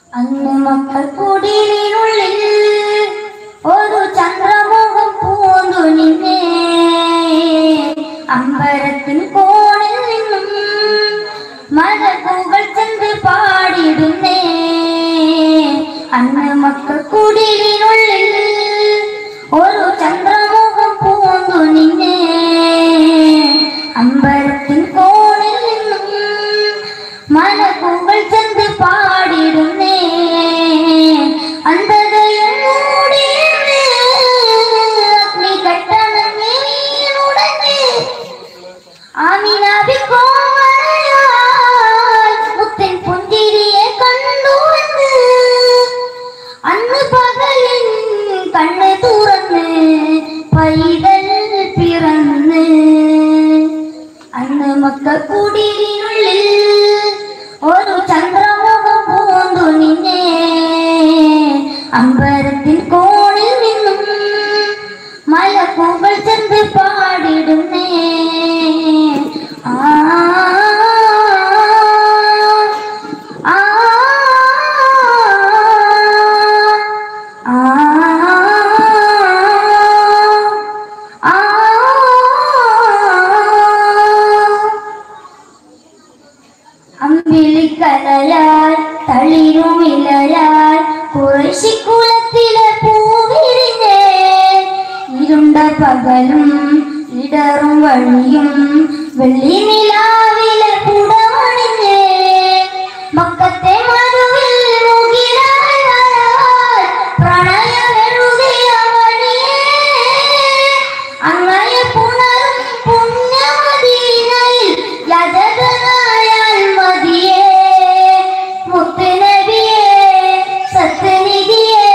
അന്ന് മക്കൾക്കുടിലിനുള്ളിൽ ഒരു ചന്ദ്രമുഖം പൂന്തു നിന്നേ. അമ്പരത്തിൻ കോണിൽ നിന്നും മലക്കുകൾ ചെന്ന് പാടിടുന്നേ. അന്ന് മക്കൾക്കുടിലിനുള്ളിൽ ഒരു ചന്ദ്രമുഖം പൂന്തു നിന്നേ. അമ്പരത്തിൻ കോണിൽ നിന്നും മലക്കുകൾ ചെന്ന് പാടിടുന്നേ. അന്ധതയും മൂടിയിരുന്ന് അഗ്നികട്ടണങ്ങി വീണുടങ്ങി ആമിന ബിക്കോമറയാൽ മുത്തൻ പുഞ്ചിരിയെ കണ്ടുവെന്ന്. അന്ന് പകലിൻ കണ്ണ് തുറന്ന് പൈതൽ പിറന്ന്. അന്ന് മക്കൾക്കുടിലിനുള്ളിൽ ഒരു ചന്ദ്രമുഖം പൂന്തു നിന്നേ. അമ്പരത്തിൻ കോണിൽ നിന്നും മലക്കുകൾ ചെന്ന് പാടിടുന്നേ. ആ ആ അമ്പിളിക്കലയാൽ തളിരുമിലയാൽ കുറശിക്കുളത്തിലെ പൂവിരിഞ്ഞേ. ഇരുണ്ട പകലും ഇടറും വഴിയും വെള്ളി നിലാവിലെ കുടമണിഞ്ഞേ. മക്കത്തെ മരുവിൽ മുകിലായാൽ പ്രണയമെഴുതിയ വഴിയേ. അങ്ങയെ പുണരും പുണ്യമദീനയിൽ യജതനായാൽ മതിയേ. മുത്തുനബിയേ സത്യനിധിയേ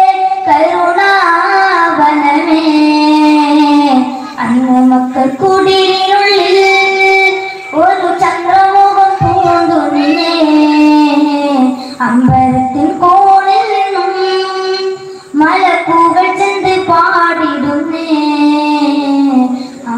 കരുണാവനമേ. അന്ന് മക്കൾക്കുടിലിനുള്ളിൽ ഒരു ചന്ദ്രമുഖം പൂന്തു നിന്നേ. അമ്പരത്തിൻ കോണിൽ നിന്നും മലക്കുകൾ ചെന്ന് പാടിടുന്നേ. ആ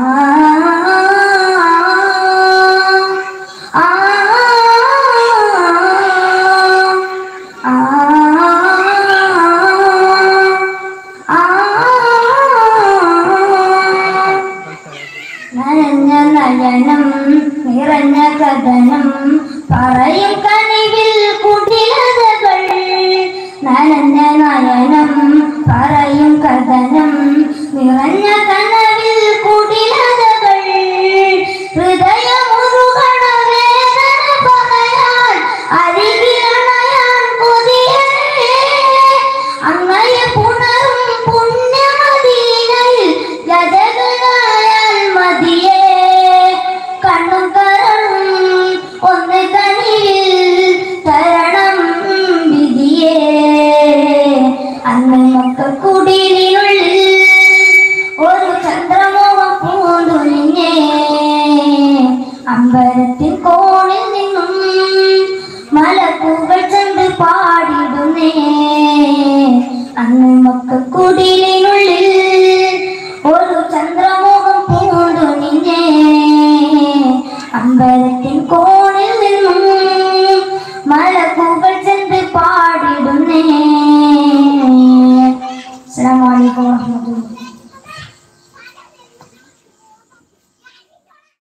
നനഞ്ഞ നയനം നിറഞ്ഞ കഥനം പറയും കനിവിൽ കുടിലതകൾ. നനഞ്ഞ നയനം പറയും കഥനം നിറഞ്ഞ കനവിൽ കുടിലതകൾ. ഹൃദയമുരുകണ വേദന പറയാൻ അരികിലണയാൻ കൊതിയേ. അങ്ങയെ പുണരും പുണ്യമദീനയിൽ യജതനായാൽ മതിയേ. കണ്ണും കരളും ഒന്ന് കനിവിൽ തരണം വിധിയേ. അന്ന് മക്കൾക്കുടിലിനുള്ളിൽ ഒരു ചന്ദ്രമുഖം പൂന്തു നിന്നേ. അമ്പരത്തിൻ കോണിൽ നിന്നും മലക്കുകൾ ചെന്ന് പാടിടുന്നേ. അന്ന് മക്കൾക്കുടിലിനുള്ളിൽ ഒരു ചന്ദ്രമുഖം പൂന്തു നിന്നേ. അമ്പരത്തിൻ കോണിൽ